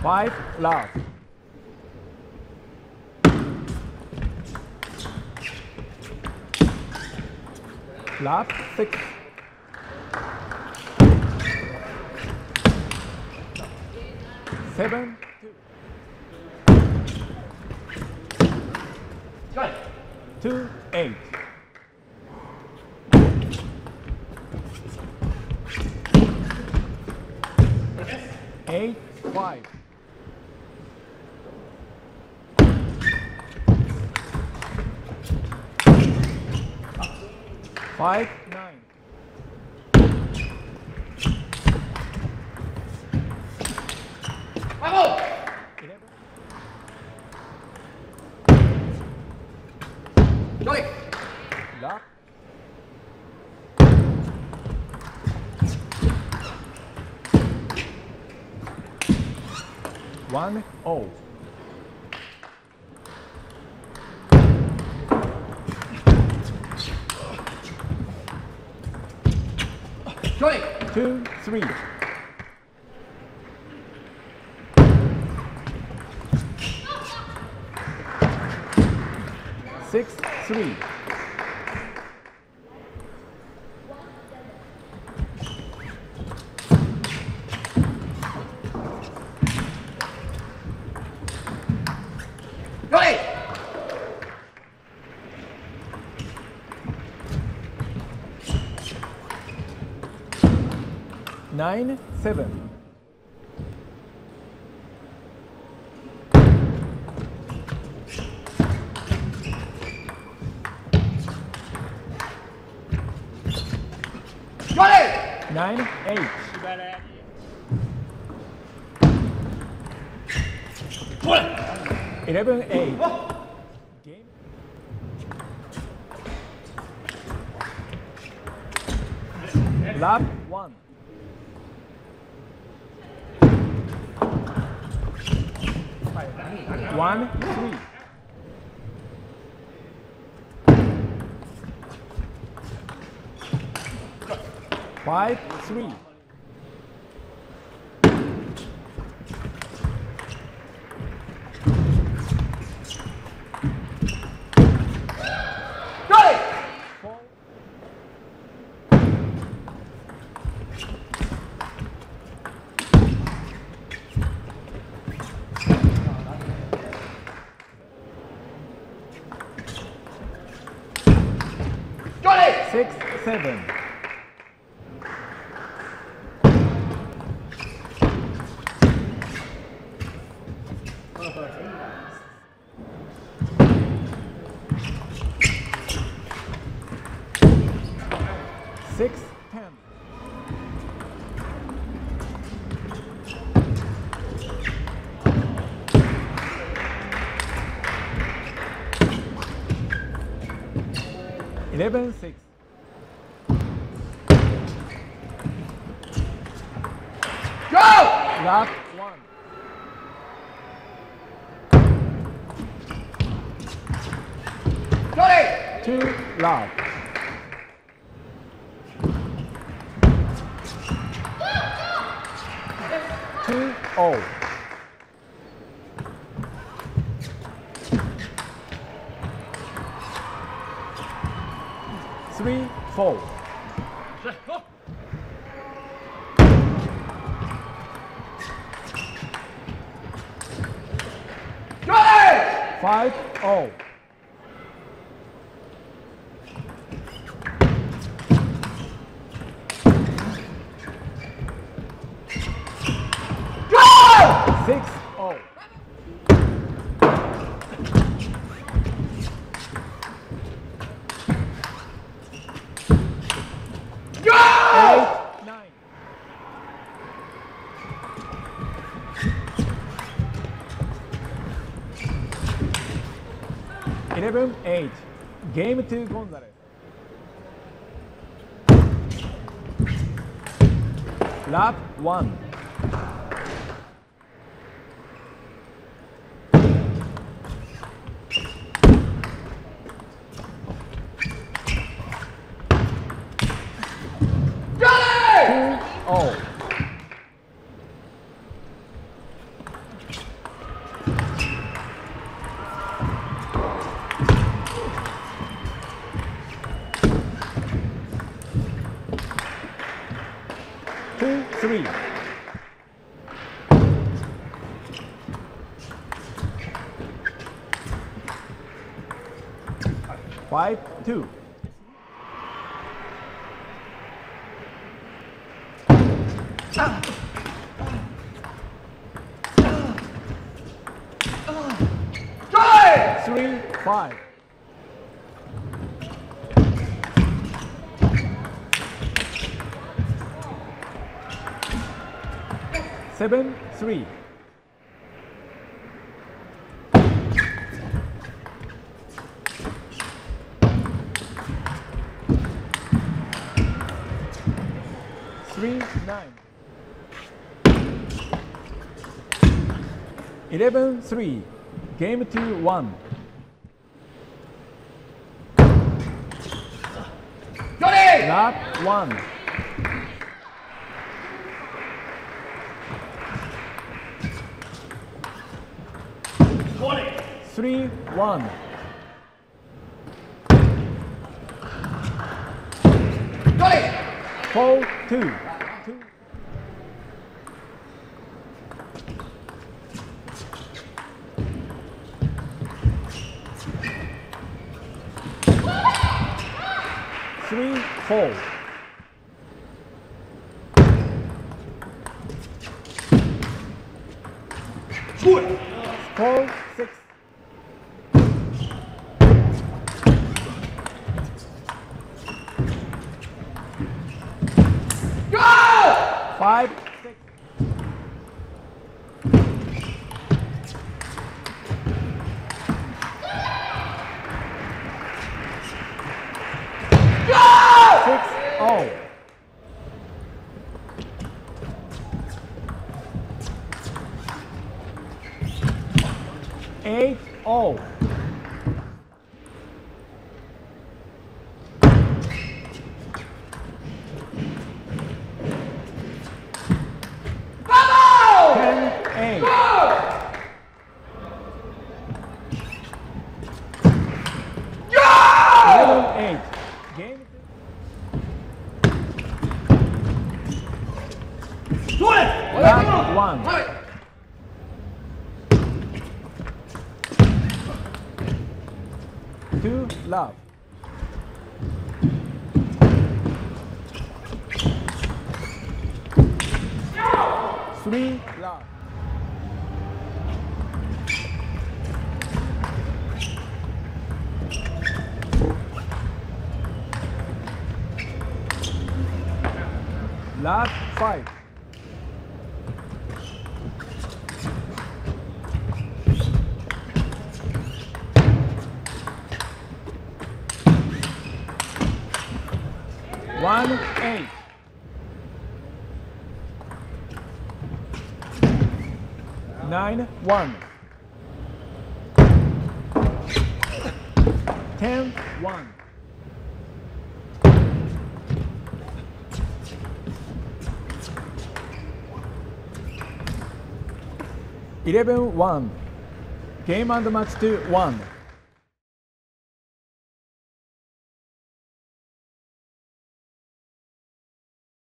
5 love. Love 6. 7 2 8. 8 5. 5 9. 11. Lock. 1 0. 2 3. 6 3. 9 7. 9 8. 11 8. Game. Lap 1. 1 3. 5 3. 4. 6 7. 6 10. 11 6. go! Lap 1. 2 lap. 2 0. 3 4. 5 0. 6 0. 8 9. 11 8. Game to Gonzalez. Lap 1. 2 0. 2, 3. 5, 2. 3, 5. 7, 3. 3, 9. 11, 3. Game 2, 1. Lap 1. 3, 1. 4, 2. 3, 4. 4, 6. 5, 6. 6, 0. 8, 0. 10, 8. 11, 8. Game 2. Lap 1. 2, love. 3, love. 5. 1, 8. 9, 1. 10, 1. 11, 1. Game and match to 1.